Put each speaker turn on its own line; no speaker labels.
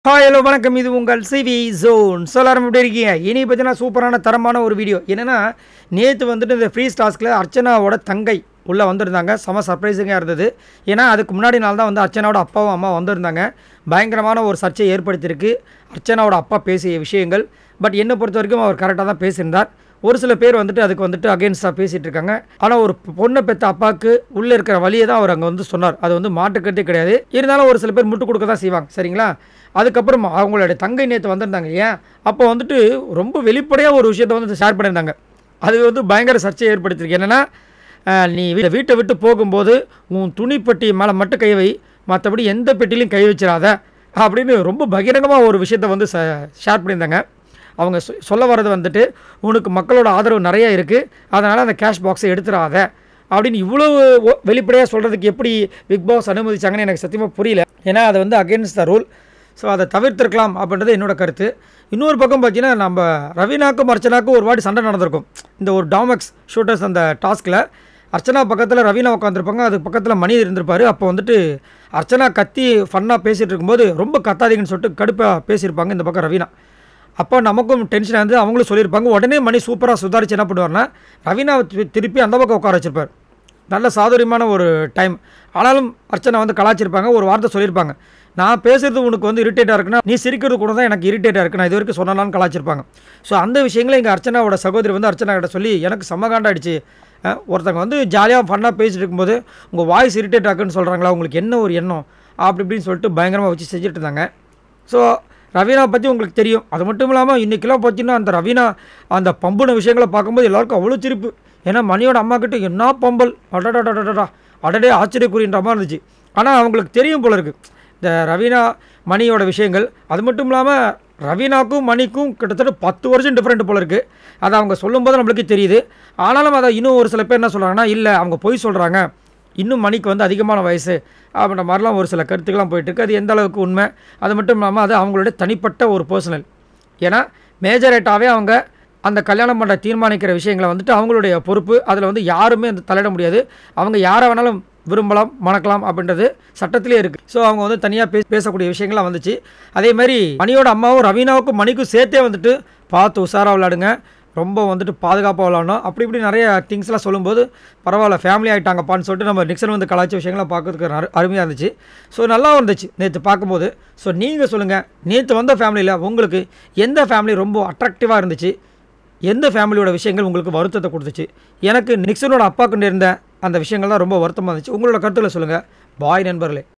Hi hello வணக்கம். இது உங்கள் சிவி ஜோன். எல்லாரும் எப்படி இருக்கீங்க? இனி பார்த்தீங்கன்னா சூப்பரான தரமான ஒரு வீடியோ. என்னென்னா நேற்று வந்துட்டு இந்த ஃப்ரீ டாஸ்கில் அர்ச்சனாவோட தங்கை உள்ளே வந்திருந்தாங்க. செம சர்ப்ரைசிங்காக இருந்தது. ஏன்னா அதுக்கு முன்னாடி நாள் தான் வந்து அர்ச்சனாவோட அப்பாவும் அம்மா வந்திருந்தாங்க. பயங்கரமான ஒரு சர்ச்சையை ஏற்படுத்தியிருக்கு அர்ச்சனாவோட அப்பா பேசிய விஷயங்கள். பட் என்னை பொறுத்த வரைக்கும் அவர் கரெக்டாக தான் பேசியிருந்தார். ஒரு சில பேர் வந்துட்டு அதுக்கு வந்துட்டு அகெயின்ஸ்டாக பேசிகிட்டு இருக்காங்க. ஆனால் ஒரு பொண்ணை பெற்ற அப்பாவுக்கு உள்ளே இருக்கிற வழியை தான் அவர் அங்கே வந்து சொன்னார். அது வந்து மாட்டுக்கிறதே கிடையாது. இருந்தாலும் ஒரு சில பேர் முட்டு கொடுக்க தான் செய்வாங்க. சரிங்களா? அதுக்கப்புறம் அவங்களுடைய தங்கை நேற்று வந்திருந்தாங்க இல்லையா? அப்போ வந்துட்டு ரொம்ப வெளிப்படையாக ஒரு விஷயத்தை வந்து ஷேர் பண்ணியிருந்தாங்க. அது வந்து பயங்கர சர்ச்சையை ஏற்படுத்தியிருக்கு. என்னென்னா நீ வீட்டை விட்டு போகும்போது உன் துணிப்பட்டி மேலே மட்டும் கை வை, மற்றபடி எந்த பெட்டிலையும் கை வச்சிடாத அப்படின்னு ரொம்ப பகிரங்கமாக ஒரு விஷயத்தை வந்து ஷேர் பண்ணியிருந்தாங்க. அவங்க சொல்ல வர்றது வந்துட்டு உனக்கு மக்களோட ஆதரவு நிறையா இருக்குது, அதனால் அந்த கேஷ் பாக்ஸை எடுத்துடாத அப்படின்னு இவ்வளோ வெளிப்படையாக சொல்கிறதுக்கு எப்படி பிக் பாஸ் அனுமதிச்சாங்கன்னு எனக்கு சத்தியமாக புரியல. ஏன்னா அது வந்து அகெயின்ஸ்ட் த ரூல். ஸோ அதை தவிர்த்திருக்கலாம் அப்படின்றது என்னோட கருத்து. இன்னொரு பக்கம் பார்த்தீங்கன்னா நம்ம ரவீனாக்கும் அர்ச்சனாக்கும் ஒரு வாட்டி சண்டை நடந்திருக்கும். இந்த ஒரு டாமெக்ஸ் ஷூட்டர்ஸ் அந்த டாஸ்கில் அர்ச்சனா பக்கத்தில் ரவீனா உட்காந்துருப்பாங்க, அது பக்கத்தில் மணி இருந்திருப்பார். அப்போ வந்துட்டு அர்ச்சனா கத்தி ஃபன்னாக பேசிகிட்டு இருக்கும்போது ரொம்ப கத்தாதீங்கன்னு சொல்லிட்டு கடுப்பாக பேசியிருப்பாங்க இந்த பக்கம் ரவீனா. அப்போ நமக்கும் டென்ஷனாக இருந்து அவங்களும் சொல்லியிருப்பாங்க. உடனே மணி சூப்பராக சுதாரிச்சு என்ன பண்ணுவார்னா ரவீனாவை திருப்பி அந்த பக்கம் உட்கார வச்சிருப்பார். நல்ல சாதுரியமான ஒரு டைம். ஆனாலும் அர்ச்சனா வந்து கலாச்சிருப்பாங்க. ஒரு வார்த்தை சொல்லியிருப்பாங்க, நான் பேசுகிறது உனக்கு வந்து இரிட்டேட்டாக இருக்குன்னா நீ சிரிக்கிறது கூட தான் எனக்கு இரிட்டேட்டாக இருக்குது, நான் இது வரைக்கும் சொன்னாலும் கலாச்சிருப்பாங்க. ஸோ அந்த விஷயங்களை எங்கள் அர்ச்சனாவோட சகோதரி வந்து அர்ச்சனா கிட்ட சொல்லி எனக்கு செம்மகாண்டாயிடுச்சு. ஒருத்தங்க வந்து ஜாலியாக ஃபன்னாக பேசிட்டு இருக்கும்போது உங்கள் வாய்ஸ் இரிட்டேட் ஆகுன்னு சொல்கிறாங்களா, உங்களுக்கு என்ன ஒரு எண்ணம் அப்படி இப்படின்னு சொல்லிட்டு பயங்கரமாக வச்சு செஞ்சுட்டு இருந்தாங்க. ஸோ ரவீனா பற்றி உங்களுக்கு தெரியும். அது மட்டும் இல்லாமல் இன்றைக்கெல்லாம் பார்த்தீங்கன்னா அந்த ரவீனா அந்த பம்புன விஷயங்களை பார்க்கும்போது எல்லாருக்கும் அவ்வளோ சிரிப்பு. ஏன்னா மணியோட அம்மா கிட்ட என்ன பம்பல் அடடா அடடே ஆச்சரியக்குறின்ற மாதிரி இருந்துச்சு. ஆனால் அவங்களுக்கு தெரியும் போல இருக்குது இந்த ரவீனா மணியோட விஷயங்கள். அது மட்டும் இல்லாமல் ரவீனாக்கும் மணிக்கும் கிட்டத்தட்ட 10 வருஷம் டிஃப்ரெண்ட் போல இருக்குது. அதை அவங்க சொல்லும்போது நம்மளுக்கு தெரியுது. ஆனாலும் அதை இன்னும் ஒரு சில பேர் என்ன சொல்கிறாங்கன்னா, இல்லை அவங்க பொய் சொல்கிறாங்க, இன்னும் மணிக்கு வந்து அதிகமான வயசு அப்படின்ற மாதிரிலாம் ஒரு சில கருத்துக்கெல்லாம் போயிட்டுருக்கு. அது எந்த அளவுக்கு உண்மை? அது மட்டும் இல்லாமல் அது அவங்களுடைய தனிப்பட்ட ஒரு பர்சனல். ஏன்னா மேஜரேட்டாகவே அவங்க அந்த கல்யாணம் பண்ணுற தீர்மானிக்கிற விஷயங்களை வந்துட்டு அவங்களுடைய பொறுப்பு. அதில் வந்து யாருமே அந்த தலையிட முடியாது. அவங்க யாரை வேணாலும் விரும்பலாம் மணக்கலாம் அப்படின்றது சட்டத்திலே இருக்குது. ஸோ அவங்க வந்து தனியாக பேசக்கூடிய விஷயங்கள்லாம் வந்துச்சு. அதேமாதிரி மணியோட அம்மாவும் ரவீனாவுக்கும் மணிக்கும் சேர்த்தே வந்துட்டு பார்த்து உஷாராக விளையாடுங்க, ரொம்ப வந்துட்டு பாதுகாப்பாக விளாடணும் அப்படி இப்படி நிறைய திங்ஸ்லாம் சொல்லும்போது பரவாயில்ல ஃபேமிலி ஆகிட்டாங்கப்பான்னு சொல்லிட்டு நம்ம நிக்சன் வந்து கலாய்ச்ச விஷயங்கள்லாம் பார்க்கறதுக்கு அருமையாக இருந்துச்சு. ஸோ நல்லா இருந்துச்சு நேற்று பார்க்கும்போது. ஸோ நீங்கள் சொல்லுங்கள், நேற்று வந்த ஃபேமிலியில் உங்களுக்கு எந்த ஃபேமிலி ரொம்ப அட்ராக்டிவாக இருந்துச்சு, எந்த ஃபேமிலியோட விஷயங்கள் உங்களுக்கு வருத்தத்தை கொடுத்துச்சு? எனக்கு நிக்சனோட அப்பாவுக்கு இருந்த அந்த விஷயங்கள் தான் ரொம்ப வருத்தமாக இருந்துச்சு. உங்களோட கருத்துக்களை சொல்லுங்கள். பாய் நண்பர்களே.